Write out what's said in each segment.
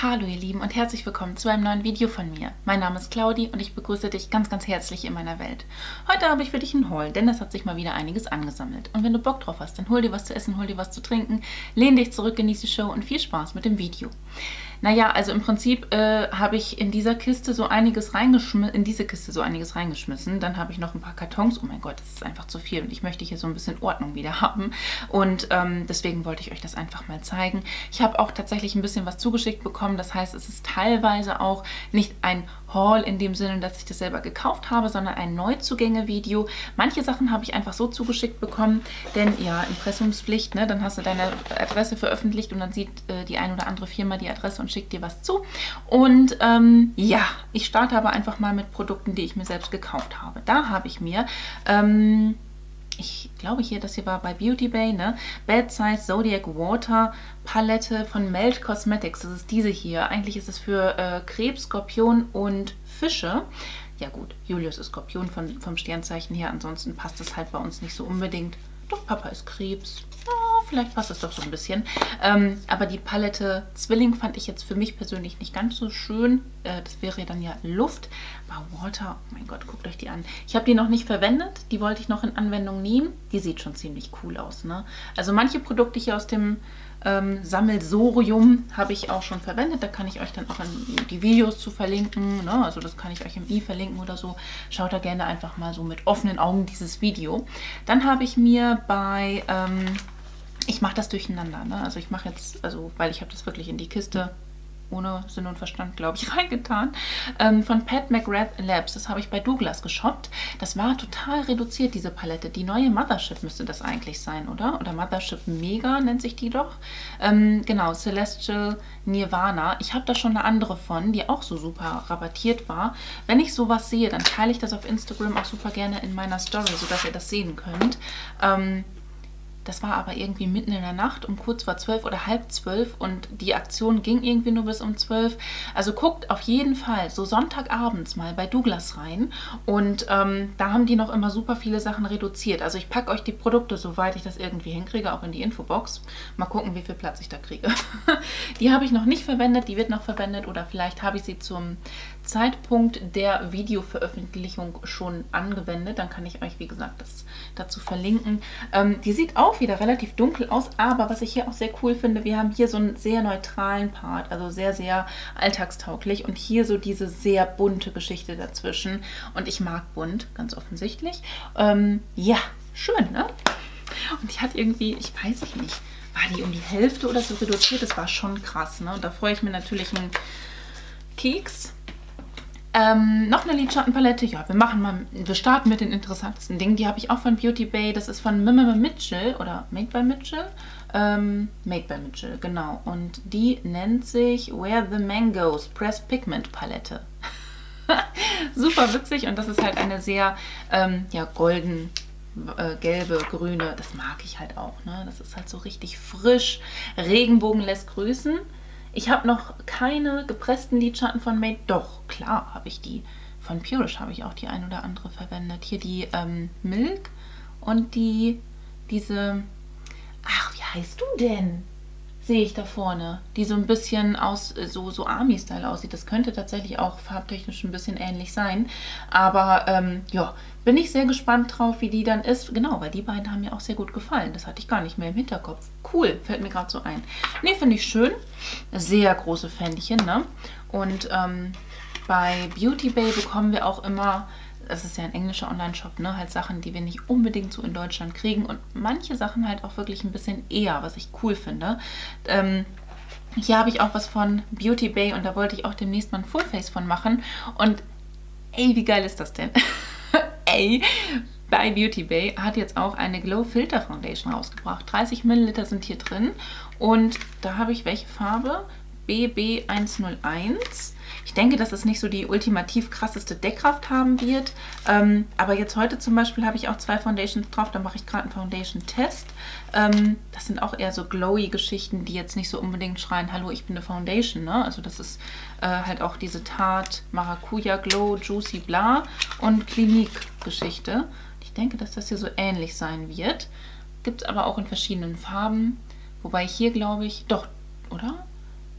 Hallo ihr Lieben und herzlich willkommen zu einem neuen Video von mir. Mein Name ist Claudi und ich begrüße dich ganz, ganz herzlich in meiner Welt. Heute habe ich für dich einen Haul, denn es hat sich mal wieder einiges angesammelt. Und wenn du Bock drauf hast, dann hol dir was zu essen, hol dir was zu trinken, lehn dich zurück, genieß die Show und viel Spaß mit dem Video. Naja, also im Prinzip habe ich in dieser Kiste so einiges reingeschmissen, Dann habe ich noch ein paar Kartons. Oh mein Gott, das ist einfach zu viel und ich möchte hier so ein bisschen Ordnung wieder haben. Und deswegen wollte ich euch das einfach mal zeigen. Ich habe auch tatsächlich ein bisschen was zugeschickt bekommen. Das heißt, es ist teilweise auch nicht ein Haul in dem Sinne, dass ich das selber gekauft habe, sondern ein Neuzugänge-Video. Manche Sachen habe ich einfach so zugeschickt bekommen, denn ja, Impressumspflicht, ne? Dann hast du deine Adresse veröffentlicht und dann sieht die ein oder andere Firma die Adresse und schickt dir was zu. Und ja, ich starte aber einfach mal mit Produkten, die ich mir selbst gekauft habe. Da habe ich mir ich glaube hier, das hier war bei Beauty Bay, ne? Bad Size Zodiac Water Palette von Melt Cosmetics. Das ist diese hier. Eigentlich ist es für Krebs, Skorpion und Fische. Ja gut, Julius ist Skorpion vom Sternzeichen her. Ansonsten passt es halt bei uns nicht so unbedingt. Doch, Papa ist Krebs. Oh, vielleicht passt es doch so ein bisschen. Aber die Palette Zwilling fand ich jetzt für mich persönlich nicht ganz so schön. Das wäre dann ja Luft. Aber Water, oh mein Gott, guckt euch die an. Ich habe die noch nicht verwendet. Die wollte ich noch in Anwendung nehmen. Die sieht schon ziemlich cool aus, ne? Also manche Produkte hier aus dem Sammelsorium habe ich auch schon verwendet. Da kann ich euch dann auch die Videos zu verlinken, ne? Also das kann ich euch im i verlinken oder so. Schaut da gerne einfach mal so mit offenen Augen dieses Video. Dann habe ich mir bei, ich mache das durcheinander, ne? Also ich mache jetzt, weil ich habe das wirklich in die Kiste ohne Sinn und Verstand, glaube ich, reingetan. Von Pat McGrath Labs. Das habe ich bei Douglas geshoppt. Das war total reduziert, diese Palette. Die neue Mothership müsste das eigentlich sein, oder? Oder Mothership Mega nennt sich die doch. Genau, Celestial Nirvana. Ich habe da schon eine andere von, die auch so super rabattiert war. Wenn ich sowas sehe, dann teile ich das auf Instagram auch super gerne in meiner Story, sodass ihr das sehen könnt. Das war aber irgendwie mitten in der Nacht, um kurz vor 12 oder halb 12 und die Aktion ging irgendwie nur bis um 12. Also guckt auf jeden Fall so Sonntagabends mal bei Douglas rein und da haben die noch immer super viele Sachen reduziert. Also ich packe euch die Produkte, soweit ich das irgendwie hinkriege, auch in die Infobox. Mal gucken, wie viel Platz ich da kriege. Die habe ich noch nicht verwendet, die wird noch verwendet oder vielleicht habe ich sie zum Zeitpunkt der Videoveröffentlichung schon angewendet. Dann kann ich euch, wie gesagt, das dazu verlinken. Die sieht auch wieder relativ dunkel aus, aber was ich hier auch sehr cool finde, wir haben hier so einen sehr neutralen Part, also sehr, sehr alltagstauglich und hier so diese sehr bunte Geschichte dazwischen und ich mag bunt, ganz offensichtlich. Ja, schön, ne? Und die hat irgendwie, ich weiß nicht, war die um die Hälfte oder so reduziert? Das war schon krass, ne? Und da freue ich mir natürlich einen Keks. Noch eine Lidschattenpalette. Ja, wir starten mit den interessantesten Dingen. Die habe ich auch von Beauty Bay. Das ist von Made Mitchell oder Made by Mitchell. Made by Mitchell, genau. Und die nennt sich Where the Mangoes Pressed Pigment Palette. Super witzig und das ist halt eine sehr ja, golden, gelbe, grüne. Das mag ich halt auch, ne? Das ist halt so richtig frisch. Regenbogen lässt grüßen. Ich habe noch keine gepressten Lidschatten von Made. Doch, klar habe ich die. Von Purish habe ich auch die ein oder andere verwendet. Hier die Milk und diese... Ach, wie heißt du denn? Sehe ich da vorne. Die so ein bisschen aus so Army-Style aussieht. Das könnte tatsächlich auch farbtechnisch ein bisschen ähnlich sein. Aber ja, bin ich sehr gespannt drauf, wie die dann ist. Genau, weil die beiden haben mir auch sehr gut gefallen. Das hatte ich gar nicht mehr im Hinterkopf. Cool, fällt mir gerade so ein. Ne, finde ich schön. Sehr große Fändchen, ne? Und bei Beauty Bay bekommen wir auch immer, das ist ja ein englischer Online-Shop, ne? Halt Sachen, die wir nicht unbedingt so in Deutschland kriegen. Und manche Sachen halt auch wirklich ein bisschen eher, was ich cool finde. Hier habe ich auch was von Beauty Bay und da wollte ich auch demnächst mal ein Fullface von machen. Und ey, wie geil ist das denn? Ey, bei Beauty Bay hat jetzt auch eine Glow Filter Foundation rausgebracht. 30 Milliliter sind hier drin und da habe ich welche Farbe? BB101. Ich denke, dass es nicht so die ultimativ krasseste Deckkraft haben wird. Aber jetzt heute zum Beispiel habe ich auch 2 Foundations drauf. Da mache ich gerade einen Foundation-Test. Das sind auch eher so glowy Geschichten, die jetzt nicht so unbedingt schreien, hallo, ich bin eine Foundation, ne? Also das ist halt auch diese Tarte Maracuja Glow, Juicy Bla und Clinique Geschichte. Ich denke, dass das hier so ähnlich sein wird. Gibt es aber auch in verschiedenen Farben. Wobei hier, glaube ich, doch, oder?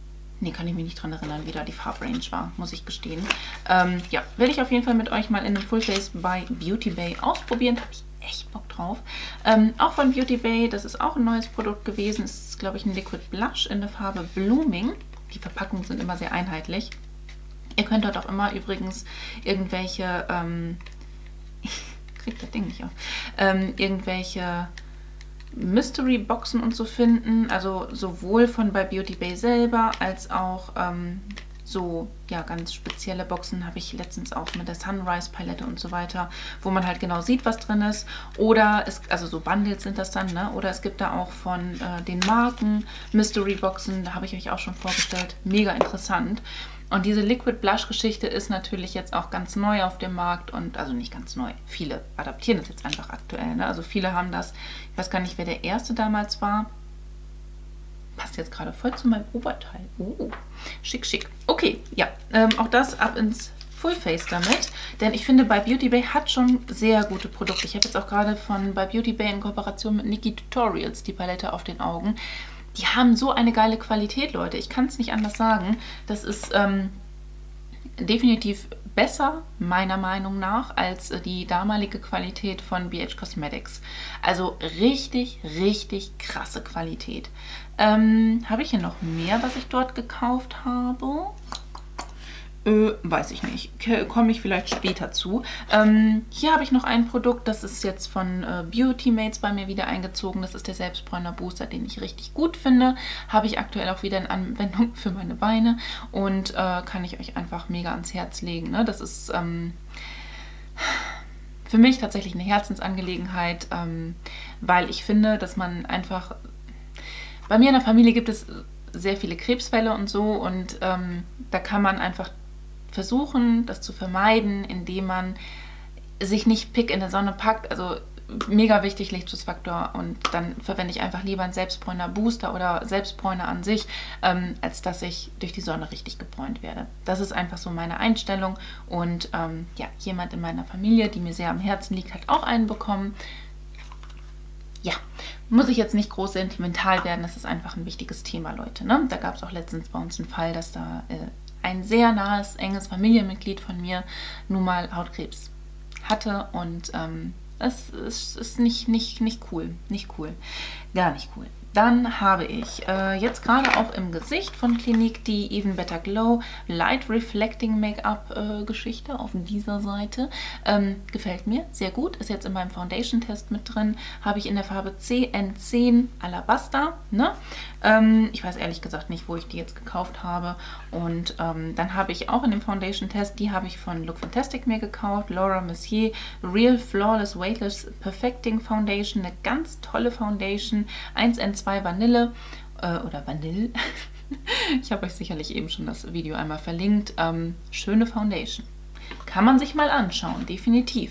Nee, kann ich mich nicht dran erinnern, wie da die Farbrange war, muss ich gestehen. Ja, werde ich auf jeden Fall mit euch mal in einem Full Face bei Beauty Bay ausprobieren. Habe ich echt Bock drauf. Auch von Beauty Bay, das ist auch ein neues Produkt gewesen. Das ist, glaube ich, ein Liquid Blush in der Farbe Blooming. Die Verpackungen sind immer sehr einheitlich. Ihr könnt dort auch immer übrigens irgendwelche, ich krieg das Ding nicht auf, irgendwelche Mystery-Boxen und so finden, also sowohl von bei Beauty Bay selber, als auch so, ja, ganz spezielle Boxen habe ich letztens auch mit der Sunrise-Palette und so weiter, wo man halt genau sieht, was drin ist. Oder, also so Bundles sind das dann, ne? Oder es gibt da auch von den Marken Mystery-Boxen, da habe ich euch auch schon vorgestellt, mega interessant. Und diese Liquid Blush Geschichte ist natürlich jetzt auch ganz neu auf dem Markt und, also nicht ganz neu, viele adaptieren das jetzt einfach aktuell, ne? Also viele haben das, ich weiß gar nicht, wer der erste damals war. Passt jetzt gerade voll zu meinem Oberteil. Oh, schick, schick. Okay, ja, auch das ab ins Full Face damit, denn ich finde, bei Beauty Bay hat schon sehr gute Produkte. Ich habe jetzt auch gerade von bei Beauty Bay in Kooperation mit Nikki Tutorials die Palette auf den Augen. Die haben so eine geile Qualität, Leute. Ich kann es nicht anders sagen. Das ist definitiv besser, meiner Meinung nach, als die damalige Qualität von BH Cosmetics. Also richtig, richtig krasse Qualität. Habe ich hier noch mehr, was ich dort gekauft habe? Weiß ich nicht. Komme ich vielleicht später zu. Hier habe ich noch ein Produkt, das ist jetzt von Beauty Mates bei mir wieder eingezogen. Das ist der Selbstbräuner Booster, den ich richtig gut finde. Habe ich aktuell auch wieder in Anwendung für meine Beine und kann ich euch einfach mega ans Herz legen. Ne? Das ist für mich tatsächlich eine Herzensangelegenheit, weil ich finde, dass man einfach... Bei mir in der Familie gibt es sehr viele Krebsfälle und so und da kann man einfach versuchen, das zu vermeiden, indem man sich nicht Pick in der Sonne packt. Also mega wichtig, Lichtschutzfaktor, und dann verwende ich einfach lieber einen Selbstbräuner Booster oder Selbstbräuner an sich, als dass ich durch die Sonne richtig gebräunt werde. Das ist einfach so meine Einstellung und ja, jemand in meiner Familie, die mir sehr am Herzen liegt, hat auch einen bekommen. Ja, muss ich jetzt nicht groß sentimental werden, das ist einfach ein wichtiges Thema, Leute. Ne? Da gab es auch letztens bei uns einen Fall, dass da ein sehr nahes, enges Familienmitglied von mir nun mal Hautkrebs hatte und es ist nicht cool, nicht cool, gar nicht cool. Dann habe ich jetzt gerade auch im Gesicht von Clinique die Even Better Glow Light Reflecting Make-up Geschichte auf dieser Seite. Gefällt mir sehr gut. Ist jetzt in meinem Foundation-Test mit drin. Habe ich in der Farbe CN10 Alabaster. Ne? Ich weiß ehrlich gesagt nicht, wo ich die jetzt gekauft habe. Und dann habe ich auch in dem Foundation-Test, die habe ich von Look Fantastic mir gekauft. Laura Mercier Real Flawless Weightless Perfecting Foundation. Eine ganz tolle Foundation. 1N2 Vanille oder Vanille. Ich habe euch sicherlich eben schon das Video einmal verlinkt. Schöne Foundation. Kann man sich mal anschauen, definitiv.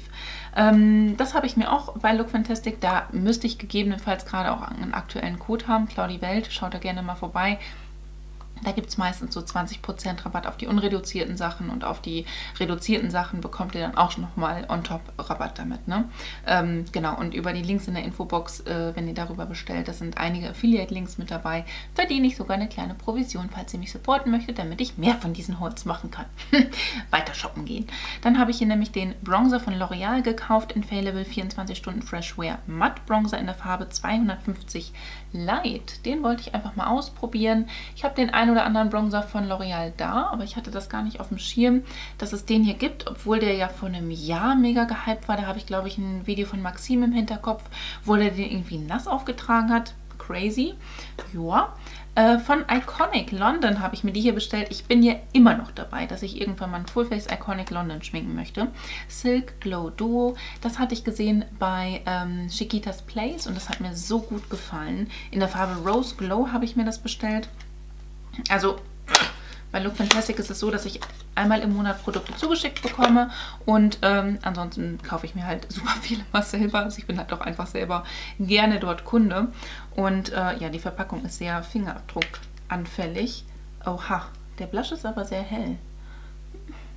Das habe ich mir auch bei Look Fantastic. Da müsste ich gegebenenfalls gerade auch einen aktuellen Code haben. Claudi Welt, schaut da gerne mal vorbei. Da gibt es meistens so 20% Rabatt auf die unreduzierten Sachen und auf die reduzierten Sachen bekommt ihr dann auch nochmal on top Rabatt damit. Ne? Genau, und über die Links in der Infobox, wenn ihr darüber bestellt, das sind einige Affiliate-Links mit dabei, verdiene ich sogar eine kleine Provision, falls ihr mich supporten möchtet, damit ich mehr von diesen Holz machen kann. Weiter shoppen gehen. Dann habe ich hier nämlich den Bronzer von L'Oreal gekauft, Infallible 24 Stunden Fresh Wear Matte Bronzer in der Farbe 250 Light. Den wollte ich einfach mal ausprobieren. Ich habe den einen oder anderen Bronzer von L'Oreal da, aber ich hatte das gar nicht auf dem Schirm, dass es den hier gibt, obwohl der ja vor einem Jahr mega gehypt war. Da habe ich, glaube ich, ein Video von Maxim im Hinterkopf, wo der den irgendwie nass aufgetragen hat. Crazy. Ja. Von Iconic London habe ich mir die hier bestellt. Ich bin ja immer noch dabei, dass ich irgendwann mal ein Fullface Iconic London schminken möchte. Silk Glow Duo. Das hatte ich gesehen bei Chiquitas Place und das hat mir so gut gefallen. In der Farbe Rose Glow habe ich mir das bestellt. Also bei Look Fantastic ist es so, dass ich einmal im Monat Produkte zugeschickt bekomme und ansonsten kaufe ich mir halt super viele mal selber. Also ich bin halt auch einfach selber gerne dort Kunde. Und ja, die Verpackung ist sehr fingerabdruckanfällig. Oha, der Blush ist aber sehr hell.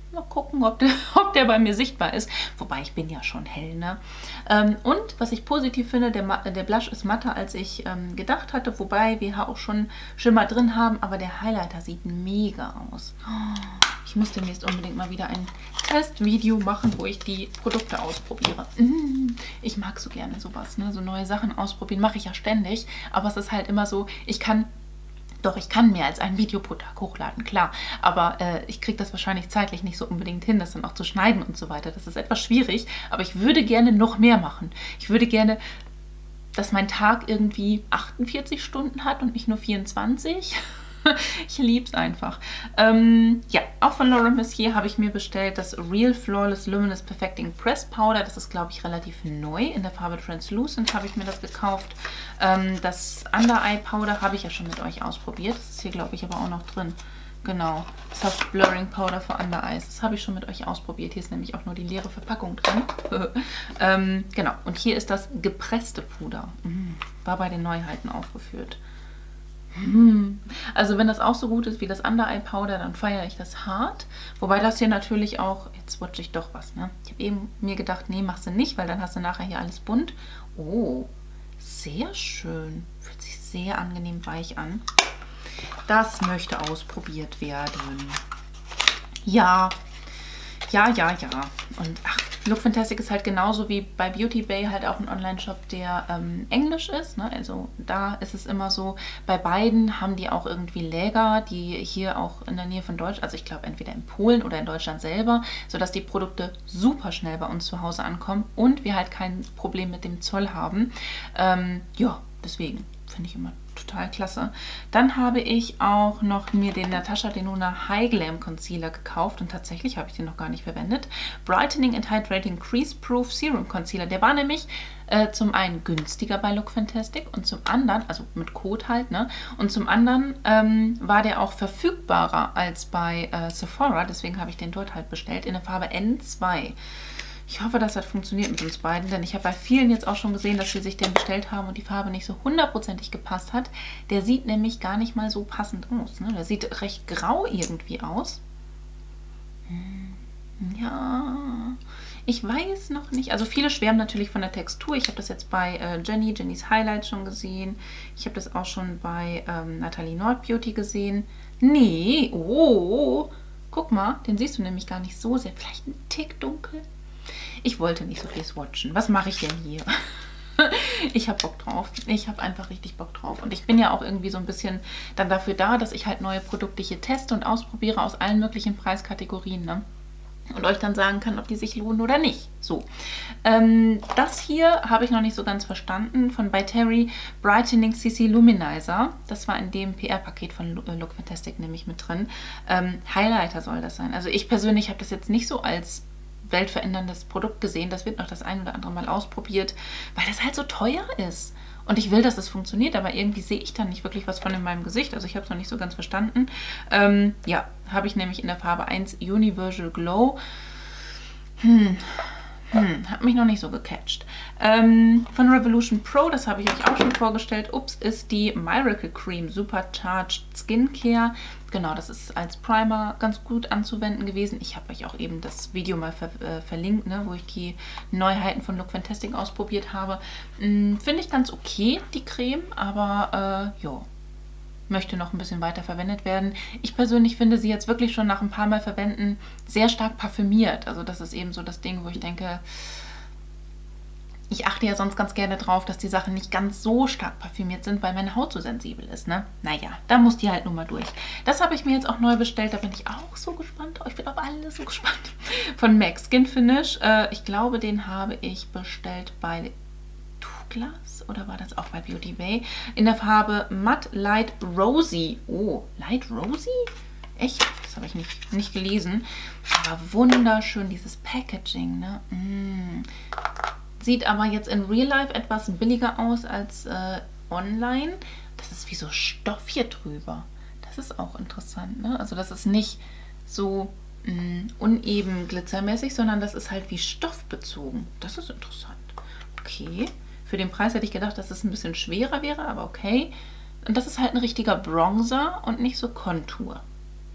Mal gucken, ob der bei mir sichtbar ist. Wobei, ich bin ja schon hell, ne? Und was ich positiv finde, der Blush ist matter, als ich gedacht hatte. Wobei wir auch schon Schimmer drin haben. Aber der Highlighter sieht mega aus. Ich muss demnächst unbedingt mal wieder ein Testvideo machen, wo ich die Produkte ausprobiere. Ich mag so gerne sowas, ne? So neue Sachen ausprobieren mache ich ja ständig. Aber es ist halt immer so, ich kann mehr als ein Video pro Tag hochladen, klar. Aber ich kriege das wahrscheinlich zeitlich nicht so unbedingt hin, das dann auch zu schneiden und so weiter. Das ist etwas schwierig, aber ich würde gerne noch mehr machen. Ich würde gerne, dass mein Tag irgendwie 48 Stunden hat und nicht nur 24. Ich liebe es einfach. Ja, auch von Laura Mercier habe ich mir bestellt das Real Flawless Luminous Perfecting Press Powder. Das ist, glaube ich, relativ neu. In der Farbe Translucent habe ich mir das gekauft. Das Under Eye Powder habe ich ja schon mit euch ausprobiert. Das ist hier, glaube ich, aber auch noch drin. Genau, Soft Blurring Powder für Under Eyes. Das habe ich schon mit euch ausprobiert. Hier ist nämlich auch nur die leere Verpackung drin. Genau, und hier ist das gepresste Puder. War bei den Neuheiten aufgeführt. Also wenn das auch so gut ist wie das Under Eye Powder, dann feiere ich das hart. Wobei das hier natürlich auch, jetzt swatche ich doch was, ne? Ich habe eben mir gedacht, nee, machst du nicht, weil dann hast du nachher hier alles bunt. Oh, sehr schön. Fühlt sich sehr angenehm weich an. Das möchte ausprobiert werden. Ja. Und ach, Look Fantastic ist halt genauso wie bei Beauty Bay halt auch ein Online-Shop, der englisch ist. Ne? Also da ist es immer so, bei beiden haben die auch irgendwie Läger, die hier auch in der Nähe von Deutschland, also ich glaube entweder in Polen oder in Deutschland selber, sodass die Produkte super schnell bei uns zu Hause ankommen und wir halt kein Problem mit dem Zoll haben. Ja, deswegen finde ich immer total klasse. Dann habe ich auch noch mir den Natasha Denona High Glam Concealer gekauft und tatsächlich habe ich den noch gar nicht verwendet. Brightening and Hydrating Crease Proof Serum Concealer. Der war nämlich zum einen günstiger bei Look Fantastic und zum anderen, also mit Code halt, ne? Und zum anderen war der auch verfügbarer als bei Sephora, deswegen habe ich den dort halt bestellt in der Farbe N2. Ich hoffe, das hat funktioniert mit uns beiden, denn ich habe bei vielen jetzt auch schon gesehen, dass sie sich den bestellt haben und die Farbe nicht so hundertprozentig gepasst hat. Der sieht nämlich gar nicht mal so passend aus. Ne? Der sieht recht grau irgendwie aus. Ja, ich weiß noch nicht. Also viele schwärmen natürlich von der Textur. Ich habe das jetzt bei Jennys Highlights schon gesehen. Ich habe das auch schon bei Nathalie Nordbeauty gesehen. Nee, oh, guck mal, den siehst du nämlich gar nicht so sehr. Vielleicht ein Tick dunkel. Ich wollte nicht so viel swatchen. Was mache ich denn hier? Ich habe Bock drauf. Ich habe einfach richtig Bock drauf. Und ich bin ja auch irgendwie so ein bisschen dann dafür da, dass ich halt neue Produkte hier teste und ausprobiere aus allen möglichen Preiskategorien, ne? Und euch dann sagen kann, ob die sich lohnen oder nicht. So, das hier habe ich noch nicht so ganz verstanden. Von By Terry Brightening CC Luminizer. Das war in dem PR-Paket von Look Fantastic nämlich mit drin. Highlighter soll das sein. Also ich persönlich habe das jetzt nicht so als weltveränderndes Produkt gesehen. Das wird noch das ein oder andere Mal ausprobiert, weil das halt so teuer ist. Und ich will, dass es funktioniert, aber irgendwie sehe ich dann nicht wirklich was von in meinem Gesicht. Also ich habe es noch nicht so ganz verstanden. Ja, habe ich nämlich in der Farbe 1 Universal Glow. Hat mich noch nicht so gecatcht. Von Revolution Pro, das habe ich euch auch schon vorgestellt. Ups, ist die Miracle Cream Supercharged Skincare. Genau, das ist als Primer ganz gut anzuwenden gewesen. Ich habe euch auch eben das Video mal verlinkt, ne, wo ich die Neuheiten von Look Fantastic ausprobiert habe. Finde ich ganz okay, die Creme, aber ja, möchte noch ein bisschen weiter verwendet werden. Ich persönlich finde sie jetzt wirklich schon nach ein paar Mal verwenden sehr stark parfümiert. Also das ist eben so das Ding, wo ich denke, ich achte ja sonst ganz gerne drauf, dass die Sachen nicht ganz so stark parfümiert sind, weil meine Haut so sensibel ist, ne? Naja, da muss die halt nun mal durch. Das habe ich mir jetzt auch neu bestellt, da bin ich auch so gespannt. Ich bin auf alles so gespannt. Von MAC Skin Finish. Ich glaube, den habe ich bestellt bei Douglas oder war das auch bei Beauty Bay? In der Farbe Matte Light Rosy. Oh, Light Rosy? Echt? Das habe ich nicht gelesen. Aber wunderschön, dieses Packaging, ne? Sieht aber jetzt in Real Life etwas billiger aus als online. Das ist wie so Stoff hier drüber. Das ist auch interessant, ne? Also das ist nicht so uneben glitzermäßig, sondern das ist halt wie stoffbezogen. Das ist interessant. Okay. Für den Preis hätte ich gedacht, dass es ein bisschen schwerer wäre, aber okay. Und das ist halt ein richtiger Bronzer und nicht so Kontur.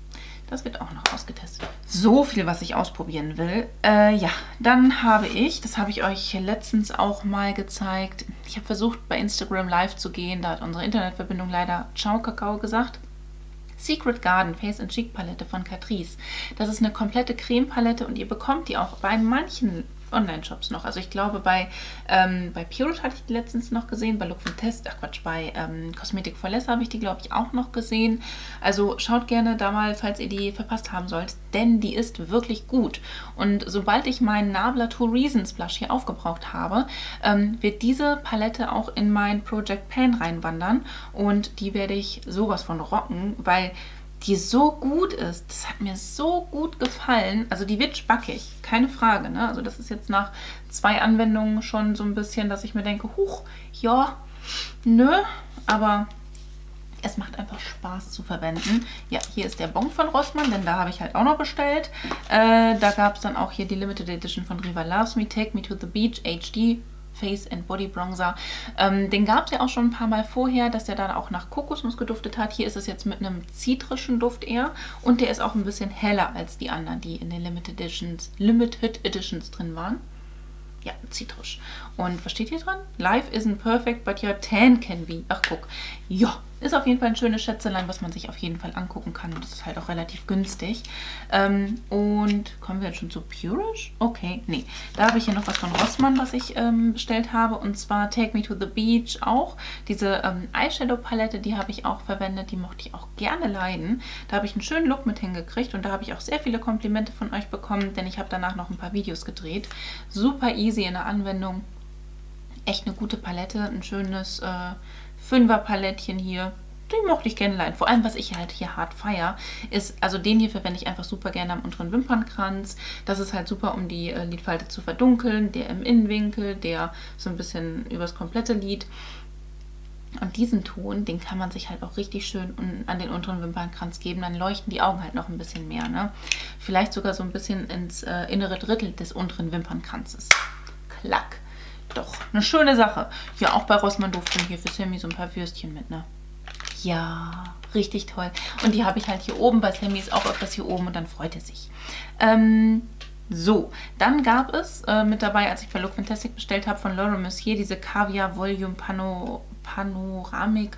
Das wird auch noch ausgetestet. So viel, was ich ausprobieren will. Ja, dann habe ich, das habe ich euch letztens auch mal gezeigt, ich habe versucht, bei Instagram live zu gehen. Da hat unsere Internetverbindung leider Ciao Kakao gesagt. Secret Garden Face & Cheek Palette von Catrice. Das ist eine komplette Cremepalette und ihr bekommt die auch bei manchen Online-Shops noch. Also ich glaube, bei Purish hatte ich die letztens noch gesehen, bei Look Test, ach Quatsch, bei Cosmetic for Less habe ich die, glaube ich, auch noch gesehen. Also schaut gerne da mal, falls ihr die verpasst haben sollt, denn die ist wirklich gut. Und sobald ich meinen Nabla Two Reasons Blush hier aufgebraucht habe, wird diese Palette auch in mein Project Pan reinwandern und die werde ich sowas von rocken, weil die so gut ist. Das hat mir so gut gefallen. Also die wird spackig, keine Frage. Ne? Also das ist jetzt nach 2 Anwendungen schon so ein bisschen, dass ich mir denke, huch, ja, nö, aber es macht einfach Spaß zu verwenden. Ja, hier ist der Bon von Rossmann, denn da habe ich halt auch noch bestellt. Da gab es dann auch hier die Limited Edition von Riva Loves Me, Take Me to the Beach HD Face and Body Bronzer. Den gab es ja auch schon ein paar Mal vorher, dass der dann auch nach Kokosnuss geduftet hat. Hier ist es jetzt mit einem zitrischen Duft eher und der ist auch ein bisschen heller als die anderen, die in den Limited Editions drin waren. Ja, zitrisch. Und was steht hier dran? Life isn't perfect, but your tan can be. Ach, guck. Ja, ist auf jeden Fall ein schönes Schätzelein, was man sich auf jeden Fall angucken kann. Und das ist halt auch relativ günstig. Und kommen wir jetzt schon zu Purish? Okay, nee. Da habe ich hier noch was von Rossmann, was ich bestellt habe. Und zwar Take Me to the Beach auch. Diese Eyeshadow-Palette, die habe ich auch verwendet. Die mochte ich auch gerne leiden. Da habe ich einen schönen Look mit hingekriegt. Und da habe ich auch sehr viele Komplimente von euch bekommen, denn ich habe danach noch ein paar Videos gedreht. Super easy in der Anwendung. Echt eine gute Palette. Ein schönes 5er-Palettchen hier. Die mochte ich gerne leiden. Vor allem, was ich halt hier hart feier, ist, also den hier verwende ich einfach super gerne am unteren Wimpernkranz. Das ist halt super, um die Lidfalte zu verdunkeln. Der im Innenwinkel, der so ein bisschen übers komplette Lid. Und diesen Ton, den kann man sich halt auch richtig schön an den unteren Wimpernkranz geben. Dann leuchten die Augen halt noch ein bisschen mehr. Ne? Vielleicht sogar so ein bisschen ins innere Drittel des unteren Wimpernkranzes. Klack. Doch, eine schöne Sache. Ja, auch bei Rossmann durften hier für Sammy so ein paar Würstchen mit, ne? Ja, richtig toll. Und die habe ich halt hier oben. Bei Sammy ist auch öfters hier oben und dann freut er sich. So, dann gab es mit dabei, als ich bei Look Fantastic bestellt habe, von Laura Mercier diese Caviar Volume Panoramic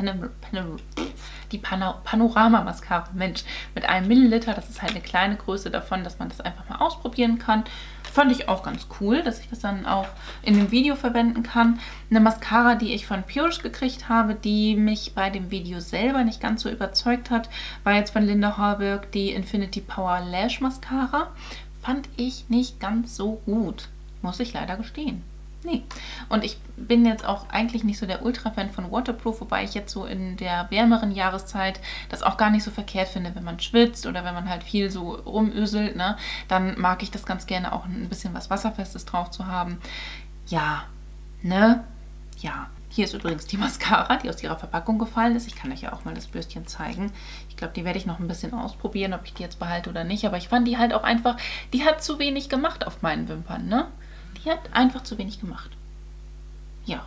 Panorama Mascara. Mensch, mit 1 Milliliter. Das ist halt eine kleine Größe davon, dass man das einfach mal ausprobieren kann. Fand ich auch ganz cool, dass ich das dann auch in dem Video verwenden kann. Eine Mascara, die ich von Purish gekriegt habe, die mich bei dem Video selber nicht ganz so überzeugt hat, war jetzt von Linda Harburg die Infinity Power Lash Mascara. Fand ich nicht ganz so gut, muss ich leider gestehen. Nee. Und ich bin jetzt auch eigentlich nicht so der Ultra-Fan von Waterproof, wobei ich jetzt so in der wärmeren Jahreszeit das auch gar nicht so verkehrt finde, wenn man schwitzt oder wenn man halt viel so rumöselt, ne? Dann mag ich das ganz gerne auch ein bisschen was Wasserfestes drauf zu haben. Ja, ne? Ja. Hier ist übrigens die Mascara, die aus ihrer Verpackung gefallen ist. Ich kann euch ja auch mal das Bürstchen zeigen. Ich glaube, die werde ich noch ein bisschen ausprobieren, ob ich die jetzt behalte oder nicht. Aber ich fand die halt auch einfach, die hat zu wenig gemacht auf meinen Wimpern, ne? Die hat einfach zu wenig gemacht. Ja.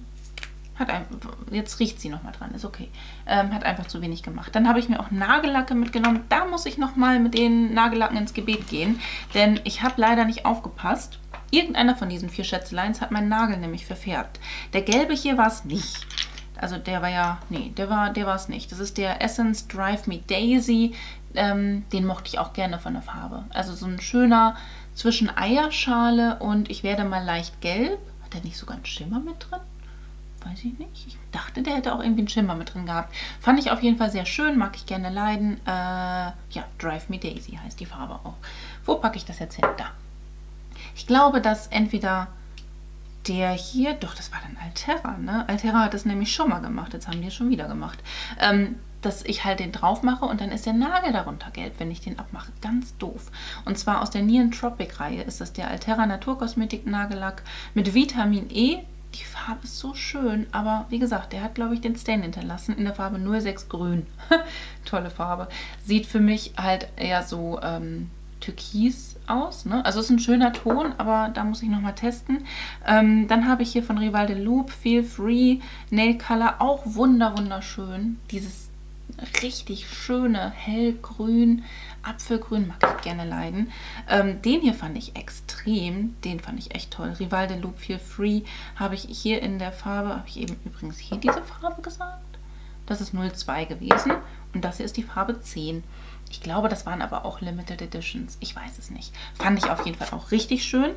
Jetzt riecht sie nochmal dran, ist okay. Hat einfach zu wenig gemacht. Dann habe ich mir auch Nagellacke mitgenommen. Da muss ich nochmal mit den Nagellacken ins Gebet gehen, denn ich habe leider nicht aufgepasst. Irgendeiner von diesen 4 Schätzeleins hat meinen Nagel nämlich verfärbt. Der gelbe hier war es nicht. Also der war ja, nee, der war es nicht. Das ist der Essence Drive Me Daisy. Den mochte ich auch gerne von der Farbe. Also so ein schöner zwischen Eierschale und ich werde mal leicht gelb. Hat der nicht sogar einen Schimmer mit drin? Weiß ich nicht. Ich dachte, der hätte auch irgendwie einen Schimmer mit drin gehabt. Fand ich auf jeden Fall sehr schön, mag ich gerne leiden. Ja, Drive Me Daisy heißt die Farbe auch. Wo packe ich das jetzt hin? Da. Ich glaube, dass entweder der hier, doch, das war dann Altera, ne? Altera hat das nämlich schon mal gemacht, jetzt haben die es schon wieder gemacht. Dass ich halt den drauf mache und dann ist der Nagel darunter gelb, wenn ich den abmache. Ganz doof. Und zwar aus der Neon Tropic Reihe ist das der Altera Naturkosmetik Nagellack mit Vitamin E. Die Farbe ist so schön, aber wie gesagt, der hat, glaube ich, den Stain hinterlassen in der Farbe 06 Grün. Tolle Farbe. Sieht für mich halt eher so türkis aus, ne? Also ist ein schöner Ton, aber da muss ich nochmal testen. Dann habe ich hier von Rival de Loop Feel Free Nail Color, auch wunderschön. Dieses richtig schöne, hellgrün, Apfelgrün, mag ich gerne leiden. Den hier fand ich extrem, den fand ich echt toll. Rival de Look Feel Free habe ich hier in der Farbe, habe ich eben übrigens hier diese Farbe gesagt? Das ist 02 gewesen und das hier ist die Farbe 10. Ich glaube, das waren aber auch Limited Editions. Ich weiß es nicht. Fand ich auf jeden Fall auch richtig schön.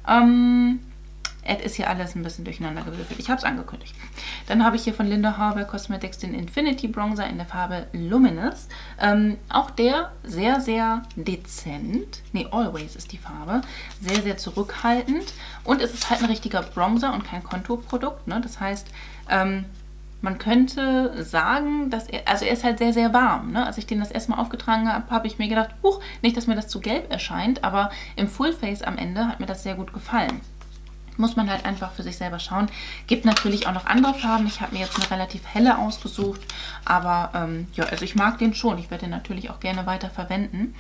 Es ist hier alles ein bisschen durcheinander gewürfelt. Ich habe es angekündigt. Dann habe ich hier von Linda Harber Cosmetics den Infinity Bronzer in der Farbe Luminous. Auch der sehr, sehr dezent. Ne, Always ist die Farbe. Sehr, sehr zurückhaltend. Und es ist halt ein richtiger Bronzer und kein Konturprodukt. Ne? Das heißt, man könnte sagen, dass er ist halt sehr, sehr warm. Ne? Als ich den das erste Mal aufgetragen habe, habe ich mir gedacht, huch, nicht, dass mir das zu gelb erscheint, aber im Fullface am Ende hat mir das sehr gut gefallen. Muss man halt einfach für sich selber schauen. Gibt natürlich auch noch andere Farben. Ich habe mir jetzt eine relativ helle ausgesucht, aber ja, also ich mag den schon. Ich werde den natürlich auch gerne weiter verwenden.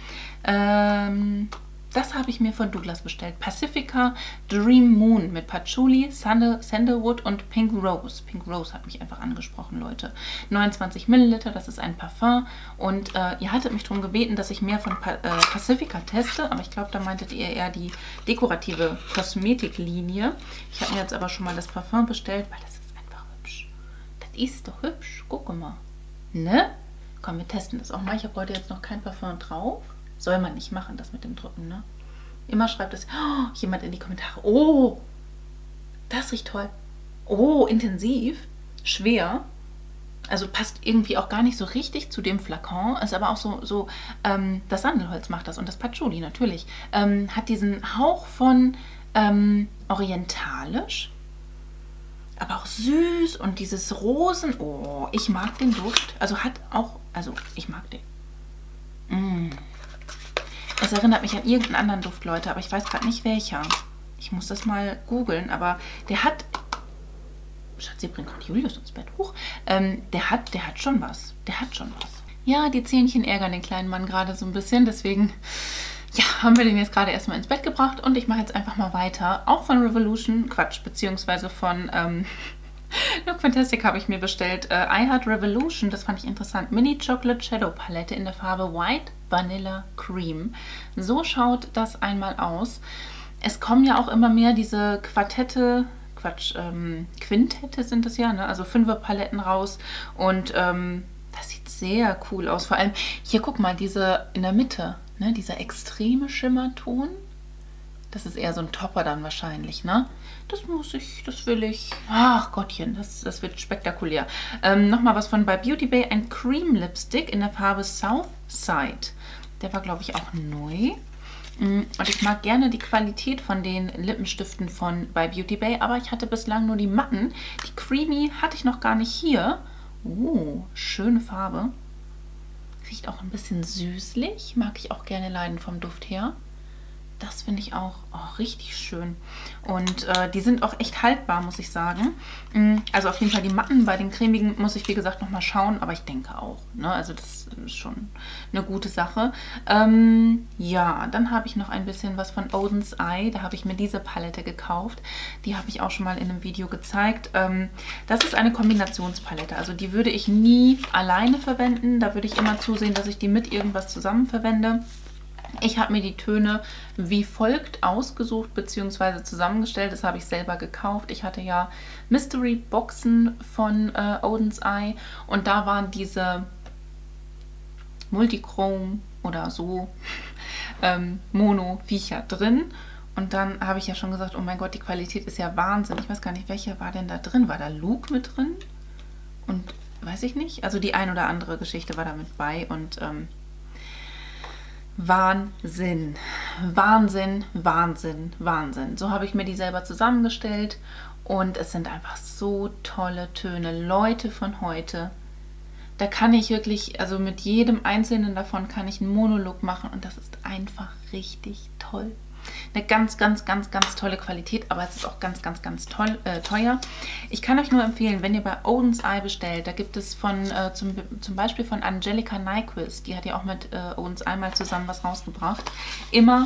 Das habe ich mir von Douglas bestellt. Pacifica Dream Moon mit Patchouli, Sandalwood und Pink Rose. Pink Rose hat mich einfach angesprochen, Leute. 29 Milliliter, das ist ein Parfum. Und ihr hattet mich darum gebeten, dass ich mehr von Pacifica teste. Aber ich glaube, da meintet ihr eher die dekorative Kosmetiklinie. Ich habe mir jetzt aber schon mal das Parfum bestellt, weil das ist einfach hübsch. Das ist doch hübsch. Guck mal. Ne? Komm, wir testen das auch mal. Ich habe heute jetzt noch kein Parfum drauf. Soll man nicht machen, das mit dem Drücken, ne? Immer schreibt es jemand in die Kommentare. Oh, das riecht toll. Oh, intensiv, schwer. Also passt irgendwie auch gar nicht so richtig zu dem Flakon. Ist aber auch so das Sandelholz macht das und das Patchouli natürlich. Hat diesen Hauch von orientalisch, aber auch süß und dieses Rosen. Oh, ich mag den Duft. Also ich mag den. Es erinnert mich an irgendeinen anderen Duft, Leute, aber ich weiß gerade nicht welcher. Ich muss das mal googeln, aber der hat... Schatzi, bringt gerade Julius ins Bett. Huch. Der hat schon was. Der hat schon was. Ja, die Zähnchen ärgern den kleinen Mann gerade so ein bisschen, deswegen... Ja, haben wir den jetzt gerade erstmal ins Bett gebracht und ich mache jetzt einfach mal weiter. Auch von Revolution, beziehungsweise von... Look Fantastic habe ich mir bestellt. I Heart Revolution, das fand ich interessant. Mini Chocolate Shadow Palette in der Farbe White Vanilla Cream. So schaut das einmal aus. Es kommen ja auch immer mehr diese Quintette sind das ja, ne? Also 5er Paletten raus und das sieht sehr cool aus. Vor allem, hier guck mal, diese in der Mitte, ne? Dieser extreme Schimmerton. Das ist eher so ein Topper dann wahrscheinlich, ne? Das will ich. Ach Gottchen, das wird spektakulär. Nochmal was von bei Beauty Bay, ein Cream Lipstick in der Farbe Southside. Der war, glaube ich, auch neu. Und ich mag gerne die Qualität von den Lippenstiften von bei Beauty Bay, aber ich hatte bislang nur die matten. Die Creamy hatte ich noch gar nicht hier. Oh, schöne Farbe. Riecht auch ein bisschen süßlich. Mag ich auch gerne leiden vom Duft her. Das finde ich auch richtig schön. Und die sind auch echt haltbar, muss ich sagen. Also auf jeden Fall die matten. Bei den cremigen muss ich, wie gesagt, nochmal schauen. Aber ich denke auch. Ne? Also das ist schon eine gute Sache. Ja, dann habe ich noch ein bisschen was von Oden's Eye. Da habe ich mir diese Palette gekauft. Die habe ich auch schon mal in einem Video gezeigt. Das ist eine Kombinationspalette. Also die würde ich nie alleine verwenden. Da würde ich immer zusehen, dass ich die mit irgendwas zusammen verwende. Ich habe mir die Töne wie folgt ausgesucht bzw. zusammengestellt. Das habe ich selber gekauft. Ich hatte ja Mystery Boxen von Oden's Eye und da waren diese Multichrome oder so Mono-Viecher drin. Und dann habe ich ja schon gesagt, oh mein Gott, die Qualität ist ja Wahnsinn. Ich weiß gar nicht, welcher war denn da drin? War da Luke mit drin? Und weiß ich nicht. Also die ein oder andere Geschichte war da mit bei und Wahnsinn, Wahnsinn, Wahnsinn, Wahnsinn. So habe ich mir die selber zusammengestellt und es sind einfach so tolle Töne. Leute von heute, da kann ich wirklich, also mit jedem einzelnen davon kann ich einen Monolog machen und das ist einfach richtig toll. Eine ganz, ganz, ganz, ganz tolle Qualität, aber es ist auch ganz, ganz, ganz toll, teuer. Ich kann euch nur empfehlen, wenn ihr bei Oden's Eye bestellt, da gibt es von zum Beispiel von Angelica Nyquist, die hat ja auch mit Oden's Eye mal zusammen was rausgebracht, immer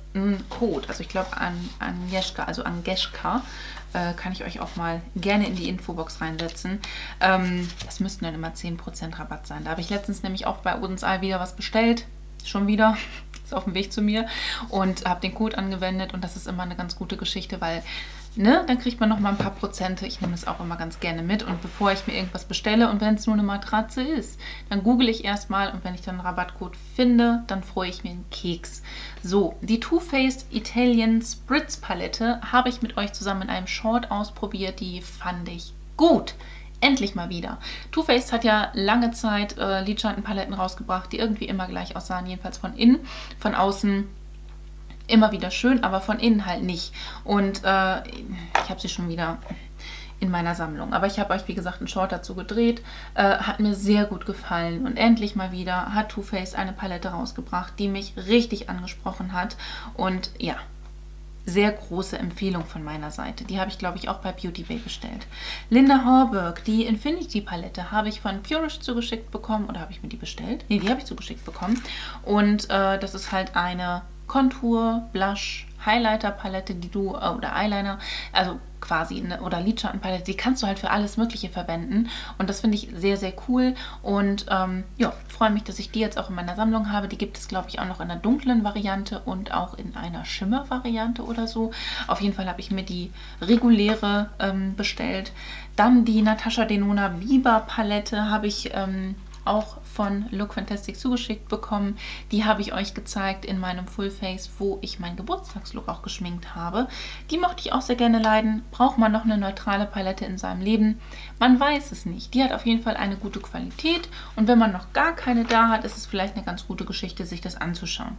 einen Code, also ich glaube an Agnieszka, also Agnieszka, kann ich euch auch mal gerne in die Infobox reinsetzen. Das müssten dann immer 10% Rabatt sein. Da habe ich letztens nämlich auch bei Odensal wieder was bestellt. Schon wieder. Ist auf dem Weg zu mir. Und habe den Code angewendet. Und das ist immer eine ganz gute Geschichte, weil, ne, dann kriegt man noch mal ein paar Prozente. Ich nehme es auch immer ganz gerne mit. Und bevor ich mir irgendwas bestelle und wenn es nur eine Matratze ist, dann google ich erstmal. Und wenn ich dann einen Rabattcode finde, dann freue ich mir einen Keks. So, die Too Faced Italian Spritz Palette habe ich mit euch zusammen in einem Short ausprobiert. Die fand ich gut. Endlich mal wieder. Too Faced hat ja lange Zeit Lidschattenpaletten rausgebracht, die irgendwie immer gleich aussahen, jedenfalls von innen. Von außen immer wieder schön, aber von innen halt nicht. Und ich habe sie schon wieder in meiner Sammlung. Aber ich habe euch, wie gesagt, einen Short dazu gedreht. Hat mir sehr gut gefallen. Und endlich mal wieder hat Too Faced eine Palette rausgebracht, die mich richtig angesprochen hat. Und ja, sehr große Empfehlung von meiner Seite. Die habe ich, glaube ich, auch bei Beauty Bay bestellt. Linda Hörberg, die Infinity Palette, habe ich von Purish zugeschickt bekommen. Oder habe ich mir die bestellt? Ne, die habe ich zugeschickt bekommen. Und das ist halt eine Kontur, Blush, Highlighter Palette, die du, oder Eyeliner, also quasi, ne, oder Lidschattenpalette, die kannst du halt für alles Mögliche verwenden. Und das finde ich sehr, sehr cool. Und ja, freue mich, dass ich die jetzt auch in meiner Sammlung habe. Die gibt es, glaube ich, auch noch in einer dunklen Variante und auch in einer Schimmer-Variante oder so. Auf jeden Fall habe ich mir die reguläre bestellt. Dann die Natasha Denona Biber Palette habe ich auch von Look Fantastic zugeschickt bekommen. Die habe ich euch gezeigt in meinem Full Face, wo ich meinen Geburtstagslook auch geschminkt habe. Die mochte ich auch sehr gerne leiden. Braucht man noch eine neutrale Palette in seinem Leben? Man weiß es nicht. Die hat auf jeden Fall eine gute Qualität und wenn man noch gar keine da hat, ist es vielleicht eine ganz gute Geschichte, sich das anzuschauen.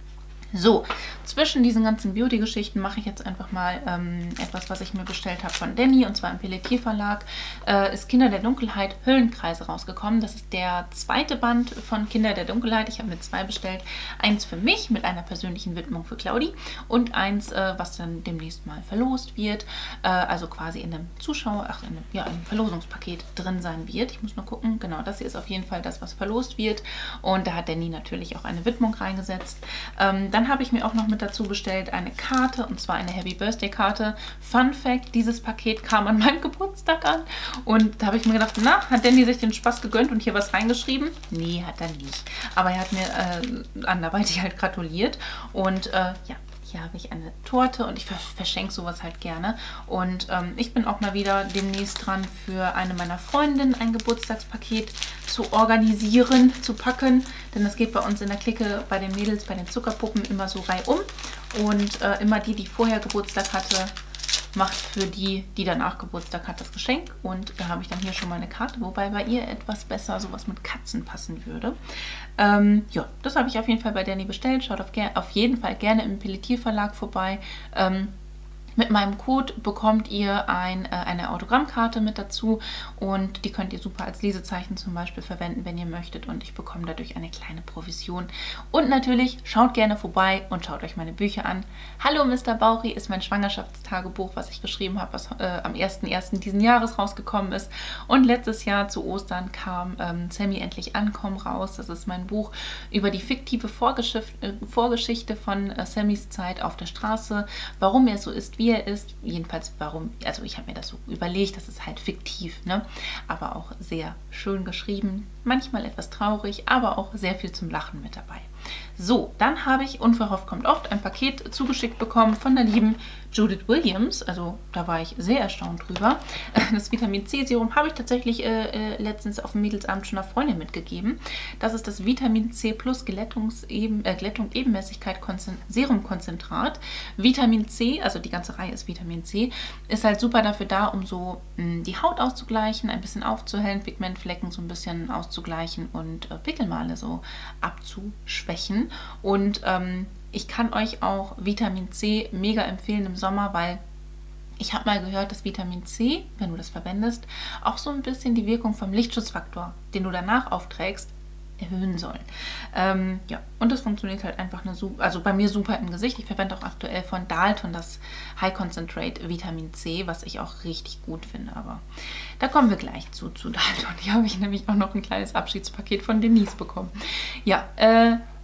So, zwischen diesen ganzen Beauty-Geschichten mache ich jetzt einfach mal etwas, was ich mir bestellt habe von Danny, und zwar im Pelletier Verlag. Ist Kinder der Dunkelheit Höllenkreise rausgekommen. Das ist der zweite Band von Kinder der Dunkelheit. Ich habe mir 2 bestellt. Eins für mich mit einer persönlichen Widmung für Claudi und eins, was dann demnächst mal verlost wird. Also quasi in einem in einem Verlosungspaket drin sein wird. Ich muss nur gucken. Genau, das hier ist auf jeden Fall das, was verlost wird. Und da hat Danny natürlich auch eine Widmung reingesetzt. Dann habe ich mir auch noch mit dazu bestellt eine Karte, und zwar eine Happy Birthday Karte. Fun Fact, dieses Paket kam an meinem Geburtstag an und da habe ich mir gedacht, na, hat Danny sich den Spaß gegönnt und hier was reingeschrieben? Nee, hat er nicht. Aber er hat mir anderweitig halt gratuliert und ja. Hier habe ich eine Torte und ich verschenke sowas halt gerne. Und ich bin auch mal wieder demnächst dran, für eine meiner Freundinnen ein Geburtstagspaket zu organisieren, zu packen. Denn das geht bei uns in der Clique bei den Mädels, bei den Zuckerpuppen immer so reihum. Und immer die vorher Geburtstag hatte, macht für die danach Geburtstag hat, das Geschenk. Und da habe ich dann hier schon mal eine Karte, wobei bei ihr etwas besser sowas mit Katzen passen würde. Ja, das habe ich auf jeden Fall bei Danny bestellt. Schaut auf jeden Fall gerne im Pelletier Verlag vorbei. Mit meinem Code bekommt ihr eine Autogrammkarte mit dazu und die könnt ihr super als Lesezeichen zum Beispiel verwenden, wenn ihr möchtet, und ich bekomme dadurch eine kleine Provision. Und natürlich schaut gerne vorbei und schaut euch meine Bücher an. Hallo Mr. Bauchi ist mein Schwangerschaftstagebuch, was ich geschrieben habe, was am 1.1. diesen Jahres rausgekommen ist, und letztes Jahr zu Ostern kam Sammy endlich ankommen raus. Das ist mein Buch über die fiktive Vorgeschichte von Sammys Zeit auf der Straße, warum er so ist, wie er ist, jedenfalls warum, also ich habe mir das so überlegt, das ist halt fiktiv, ne? Aber auch sehr schön geschrieben, manchmal etwas traurig, aber auch sehr viel zum Lachen mit dabei. So, dann habe ich, unverhofft kommt oft, ein Paket zugeschickt bekommen von der lieben Judith Williams. Also da war ich sehr erstaunt drüber. Das Vitamin C Serum habe ich tatsächlich letztens auf dem Mädelsabend schon einer Freundin mitgegeben. Das ist das Vitamin C Plus Glättung und Ebenmäßigkeit Serumkonzentrat. Vitamin C, also die ganze Reihe ist Vitamin C, ist halt super dafür da, um so die Haut auszugleichen, ein bisschen aufzuhellen, Pigmentflecken so ein bisschen auszugleichen und Pickelmale so abzuschwächen. Und ich kann euch auch Vitamin C mega empfehlen im Sommer, weil ich habe mal gehört, dass Vitamin C, wenn du das verwendest, auch so ein bisschen die Wirkung vom Lichtschutzfaktor, den du danach aufträgst, erhöhen soll. Ja, und das funktioniert halt einfach also bei mir super im Gesicht. Ich verwende auch aktuell von Dalton das High Concentrate Vitamin C, was ich auch richtig gut finde. Aber da kommen wir gleich zu Dalton. Hier habe ich nämlich auch noch ein kleines Abschiedspaket von Denise bekommen. Ja,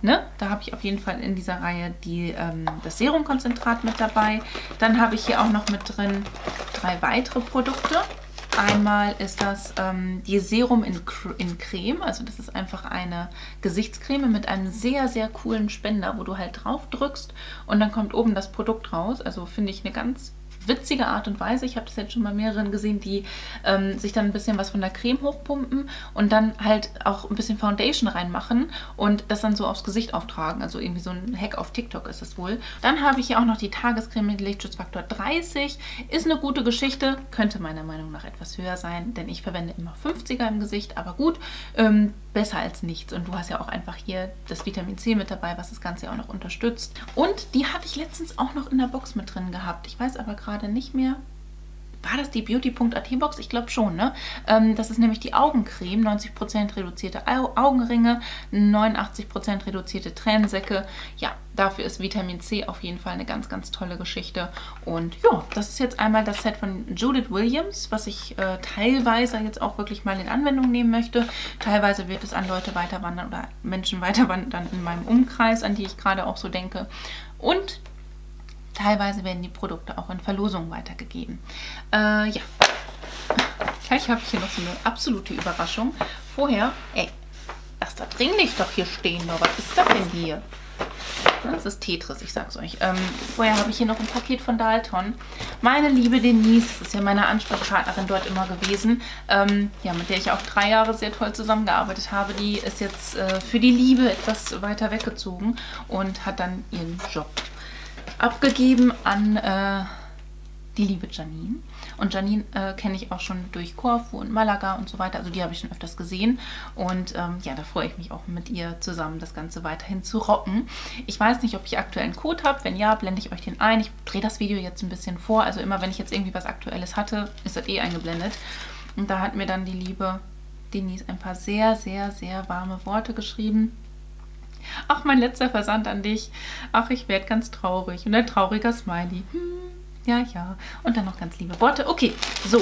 Ne? Da habe ich auf jeden Fall in dieser Reihe das Serumkonzentrat mit dabei. Dann habe ich hier auch noch mit drin 3 weitere Produkte. Einmal ist das die Serum in Creme. Also das ist einfach eine Gesichtscreme mit einem sehr, sehr coolen Spender, wo du halt drauf drückst und dann kommt oben das Produkt raus. Also finde ich eine ganz witzige Art und Weise. Ich habe das jetzt schon bei mehreren gesehen, die sich dann ein bisschen was von der Creme hochpumpen und dann halt auch ein bisschen Foundation reinmachen und das dann so aufs Gesicht auftragen. Also irgendwie so ein Hack auf TikTok ist es wohl. Dann habe ich hier auch noch die Tagescreme mit Lichtschutzfaktor 30. Ist eine gute Geschichte, könnte meiner Meinung nach etwas höher sein, denn ich verwende immer 50er im Gesicht, aber gut, besser als nichts. Und du hast ja auch einfach hier das Vitamin C mit dabei, was das Ganze ja auch noch unterstützt. Und die hatte ich letztens auch noch in der Box mit drin gehabt. Ich weiß aber gerade nicht mehr. War das die Beauty.at Box? Ich glaube schon, ne? Das ist nämlich die Augencreme. 90% reduzierte Augenringe, 89% reduzierte Tränensäcke. Ja, dafür ist Vitamin C auf jeden Fall eine ganz, ganz tolle Geschichte. Und ja, das ist jetzt einmal das Set von Judith Williams, was ich teilweise jetzt auch wirklich mal in Anwendung nehmen möchte. Teilweise wird es an Leute weiterwandern oder Menschen weiterwandern in meinem Umkreis, an die ich gerade auch so denke. Und teilweise werden die Produkte auch in Verlosungen weitergegeben. Ja, gleich habe ich hier noch so eine absolute Überraschung. Vorher, ey, lass da dringlich doch hier stehen. Was ist das denn hier? Das ist Tetris, ich sag's euch. Vorher habe ich hier noch ein Paket von Dalton. Meine liebe Denise, das ist ja meine Ansprechpartnerin dort immer gewesen, ja, mit der ich auch 3 Jahre sehr toll zusammengearbeitet habe. Die ist jetzt für die Liebe etwas weiter weggezogen und hat dann ihren Job abgegeben an die liebe Janine. Und Janine kenne ich auch schon durch Korfu und Malaga und so weiter. Also die habe ich schon öfters gesehen. Und ja, da freue ich mich auch mit ihr zusammen, das Ganze weiterhin zu rocken. Ich weiß nicht, ob ich aktuell einen Code habe. Wenn ja, blende ich euch den ein. Ich drehe das Video jetzt ein bisschen vor. Also immer, wenn ich jetzt irgendwie was Aktuelles hatte, ist das eh eingeblendet. Und da hat mir dann die liebe Denise ein paar sehr, sehr, sehr warme Worte geschrieben. Ach, mein letzter Versand an dich. Ach, ich werde ganz traurig. Und ein trauriger Smiley. Ja, ja. Und dann noch ganz liebe Worte. Okay, so.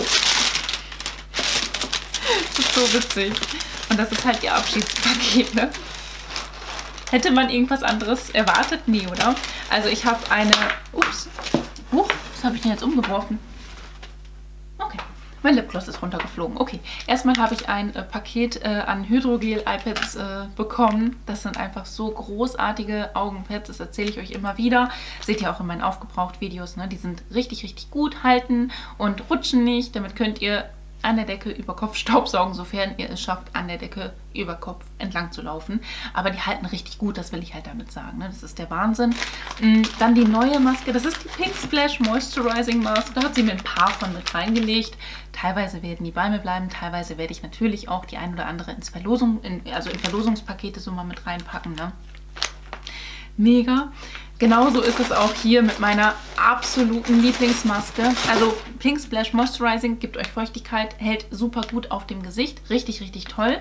Das ist so witzig. Und das ist halt ihr Abschiedspaket, ne? Hätte man irgendwas anderes erwartet? Nee, oder? Also ich habe eine... Ups. Huch, was habe ich denn jetzt umgeworfen? Okay. Mein Lipgloss ist runtergeflogen. Okay, erstmal habe ich ein Paket an Hydrogel-iPads bekommen. Das sind einfach so großartige Augenpads. Das erzähle ich euch immer wieder. Seht ihr auch in meinen Aufgebraucht-Videos. Ne? Die sind richtig, richtig gut, halten und rutschen nicht. Damit könnt ihr an der Decke über Kopf staubsaugen, sofern ihr es schafft, an der Decke über Kopf entlang zu laufen. Aber die halten richtig gut, das will ich halt damit sagen. Ne? Das ist der Wahnsinn. Dann die neue Maske, das ist die Pink Splash Moisturizing Mask. Da hat sie mir ein paar von mit reingelegt. Teilweise werden die bei mir bleiben, teilweise werde ich natürlich auch die ein oder andere in Verlosungspakete so mal mit reinpacken. Ne? Mega. Genauso ist es auch hier mit meiner absoluten Lieblingsmaske. Also Pink Splash Moisturizing gibt euch Feuchtigkeit, hält super gut auf dem Gesicht. Richtig, richtig toll.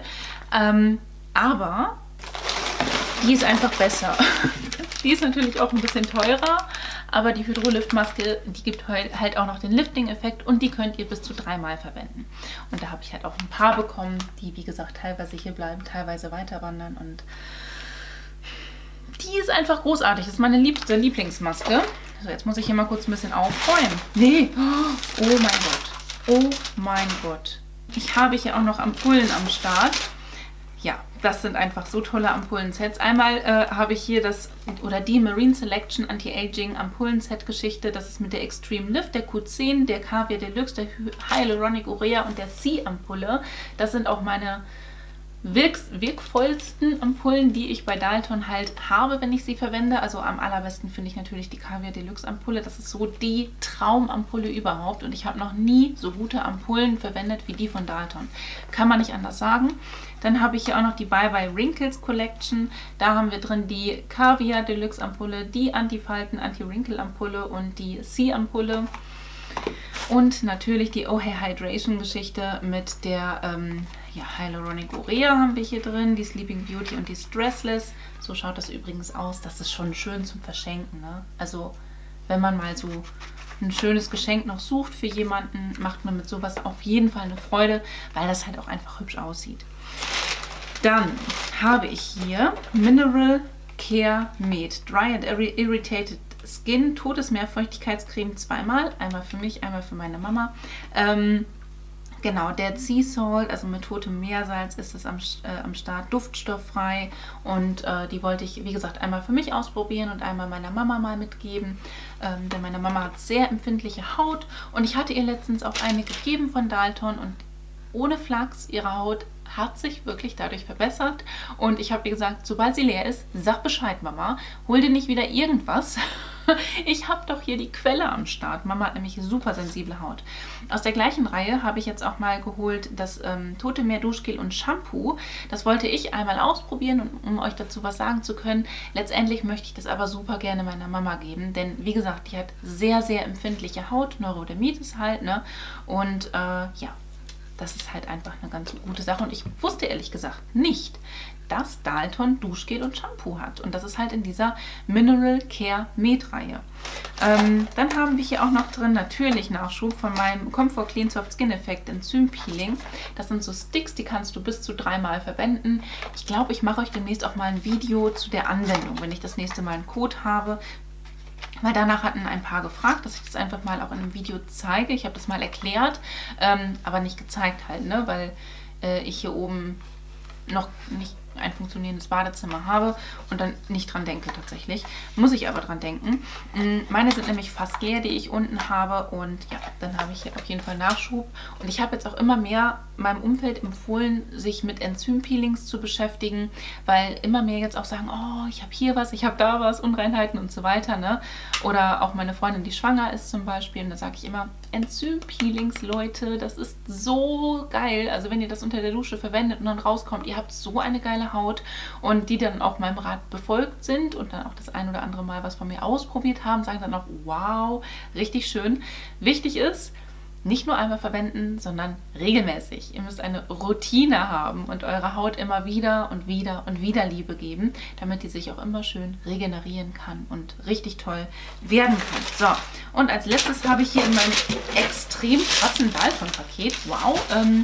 Aber die ist einfach besser. Die ist natürlich auch ein bisschen teurer, aber die Hydrolift-Maske, die gibt halt auch noch den Lifting-Effekt und die könnt ihr bis zu 3-mal verwenden. Und da habe ich halt auch ein paar bekommen, die wie gesagt teilweise hier bleiben, teilweise weiter wandern und die ist einfach großartig. Das ist meine liebste Lieblingsmaske. So, jetzt muss ich hier mal kurz ein bisschen aufräumen. Nee. Oh mein Gott. Oh mein Gott. Ich habe hier auch noch Ampullen am Start. Ja, das sind einfach so tolle Ampullen-Sets. Einmal habe ich hier die Marine Selection Anti-Aging Ampullen-Set-Geschichte. Das ist mit der Extreme Lift, der Q10, der Caviar Deluxe, der Hyaluronic Urea und der C-Ampulle. Das sind auch meine wirkvollsten Ampullen, die ich bei Dalton halt habe, wenn ich sie verwende. Also am allerbesten finde ich natürlich die Caviar Deluxe Ampulle. Das ist so die Traumampulle überhaupt und ich habe noch nie so gute Ampullen verwendet wie die von Dalton. Kann man nicht anders sagen. Dann habe ich hier auch noch die Bye Bye Wrinkles Collection. Da haben wir drin die Caviar Deluxe Ampulle, die Anti-Falten, Anti-Wrinkle Ampulle und die C-Ampulle. Und natürlich die Oh Hair Hydration Geschichte mit der Hyaluronic Urea haben wir hier drin, die Sleeping Beauty und die Stressless. So schaut das übrigens aus. Das ist schon schön zum Verschenken. Ne? Also wenn man mal so ein schönes Geschenk noch sucht für jemanden, macht man mit sowas auf jeden Fall eine Freude, weil das halt auch einfach hübsch aussieht. Dann habe ich hier Mineral Care Med Dry and Irritated Skin Todesmeerfeuchtigkeitscreme zweimal. Einmal für mich, einmal für meine Mama. Genau, der Sea Salt, also mit totem Meersalz ist es am Start, duftstofffrei, und die wollte ich, wie gesagt, einmal für mich ausprobieren und einmal meiner Mama mal mitgeben, denn meine Mama hat sehr empfindliche Haut und ich hatte ihr letztens auch eine gegeben von Dalton und ohne Flachs, ihre Haut hat sich wirklich dadurch verbessert und ich habe ihr gesagt, sobald sie leer ist, sag Bescheid, Mama, hol dir nicht wieder irgendwas. Ich habe doch hier die Quelle am Start. Mama hat nämlich super sensible Haut. Aus der gleichen Reihe habe ich jetzt auch mal geholt das Tote Meer Duschgel und Shampoo. Das wollte ich einmal ausprobieren, um euch dazu was sagen zu können. Letztendlich möchte ich das aber super gerne meiner Mama geben, denn wie gesagt, die hat sehr, sehr empfindliche Haut, Neurodermitis halt, ne? Und ja, das ist halt einfach eine ganz gute Sache. Und ich wusste ehrlich gesagt nicht, dass Dalton Duschgel und Shampoo hat. Und das ist halt in dieser Mineral Care Med Reihe. Dann haben wir hier auch noch drin natürlich Nachschub von meinem Comfort Clean Soft Skin Effect Enzym Peeling. Das sind so Sticks, die kannst du bis zu 3-mal verwenden. Ich glaube, ich mache euch demnächst auch mal ein Video zu der Anwendung, wenn ich das nächste Mal einen Code habe. Weil danach hatten ein paar gefragt, dass ich das einfach mal auch in einem Video zeige. Ich habe das mal erklärt, aber nicht gezeigt halt, ne? Weil ich hier oben noch nicht ein funktionierendes Badezimmer habe und dann nicht dran denke tatsächlich. Muss ich aber dran denken. Meine sind nämlich fast leer, die ich unten habe, und ja, dann habe ich hier auf jeden Fall Nachschub. Und ich habe jetzt auch immer mehr meinem Umfeld empfohlen, sich mit Enzympeelings zu beschäftigen, weil immer mehr jetzt auch sagen, oh, ich habe hier was, ich habe da was, Unreinheiten und so weiter, ne? Oder auch meine Freundin, die schwanger ist zum Beispiel, und da sage ich immer, Enzympeelings, Leute, das ist so geil. Also wenn ihr das unter der Dusche verwendet und dann rauskommt, ihr habt so eine geile Haut, und die dann auch meinem Rat befolgt sind und dann auch das ein oder andere Mal was von mir ausprobiert haben, sagen dann auch, wow, richtig schön. Wichtig ist, nicht nur einmal verwenden, sondern regelmäßig. Ihr müsst eine Routine haben und eurer Haut immer wieder und wieder und wieder Liebe geben, damit die sich auch immer schön regenerieren kann und richtig toll werden kann. So, und als letztes habe ich hier in meinem extrem krassen Dalton-Paket, wow,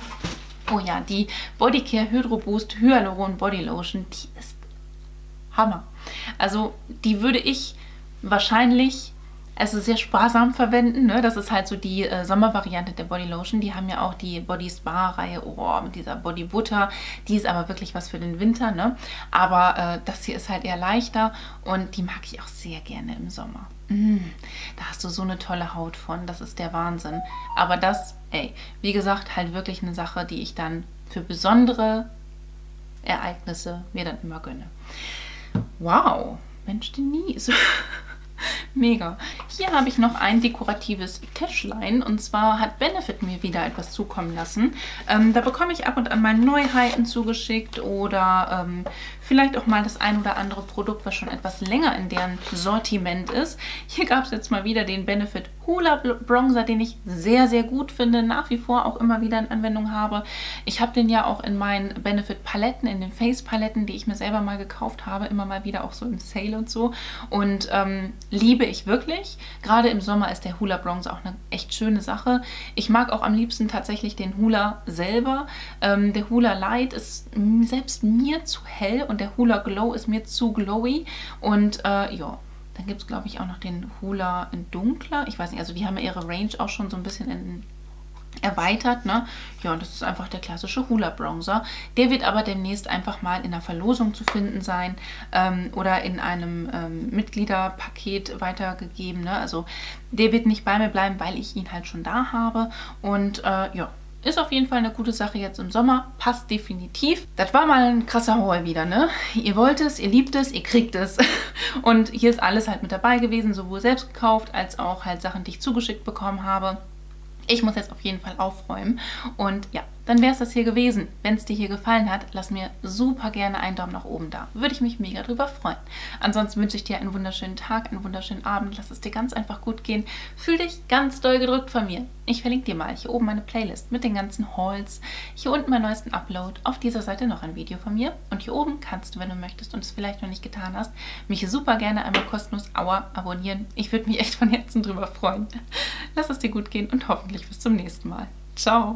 oh ja, die Bodycare Hydro Boost Hyaluron Body Lotion, die ist Hammer. Also die würde ich wahrscheinlich sehr sparsam verwenden, ne? Das ist halt so die Sommervariante der Body Lotion. Die haben ja auch die Body Spa Reihe, oh, mit dieser Body Butter. Die ist aber wirklich was für den Winter, ne? Aber das hier ist halt eher leichter und die mag ich auch sehr gerne im Sommer. Da hast du so eine tolle Haut von, das ist der Wahnsinn. Aber das, ey, wie gesagt, halt wirklich eine Sache, die ich dann für besondere Ereignisse mir dann immer gönne. Wow, Mensch, Denise. Mega. Hier habe ich noch ein dekoratives Täschlein, und zwar hat Benefit mir wieder etwas zukommen lassen. Da bekomme ich ab und an mal Neuheiten zugeschickt oder vielleicht auch mal das ein oder andere Produkt, was schon etwas länger in deren Sortiment ist. Hier gab es jetzt mal wieder den Benefit Hoola Bronzer, den ich sehr, sehr gut finde, nach wie vor auch immer wieder in Anwendung habe. Ich habe den ja auch in meinen Benefit Paletten, in den Face Paletten, die ich mir selber mal gekauft habe, immer mal wieder auch so im Sale und so, und liebe ich wirklich. Gerade im Sommer ist der Hoola Bronzer auch eine echt schöne Sache. Ich mag auch am liebsten tatsächlich den Hoola selber. Der Hoola Light ist selbst mir zu hell und der Hoola Glow ist mir zu glowy, und ja, dann gibt es, glaube ich, auch noch den Hoola in dunkler. Ich weiß nicht, also die haben ja ihre Range auch schon so ein bisschen erweitert, ne? Ja, und das ist einfach der klassische Hoola Bronzer. Der wird aber demnächst einfach mal in einer Verlosung zu finden sein oder in einem Mitgliederpaket weitergegeben, ne? Also der wird nicht bei mir bleiben, weil ich ihn halt schon da habe, und ja, ist auf jeden Fall eine gute Sache jetzt im Sommer. Passt definitiv. Das war mal ein krasser Haul wieder, ne? Ihr wollt es, ihr liebt es, ihr kriegt es. Und hier ist alles halt mit dabei gewesen, sowohl selbst gekauft, als auch halt Sachen, die ich zugeschickt bekommen habe. Ich muss jetzt auf jeden Fall aufräumen. Und ja, dann wäre es das hier gewesen. Wenn es dir hier gefallen hat, lass mir super gerne einen Daumen nach oben da. Würde ich mich mega drüber freuen. Ansonsten wünsche ich dir einen wunderschönen Tag, einen wunderschönen Abend. Lass es dir ganz einfach gut gehen. Fühl dich ganz doll gedrückt von mir. Ich verlinke dir mal hier oben meine Playlist mit den ganzen Hauls. Hier unten meinen neuesten Upload. Auf dieser Seite noch ein Video von mir. Und hier oben kannst du, wenn du möchtest und es vielleicht noch nicht getan hast, mich super gerne einmal kostenlos abonnieren. Ich würde mich echt von Herzen drüber freuen. Lass es dir gut gehen und hoffentlich bis zum nächsten Mal. Ciao!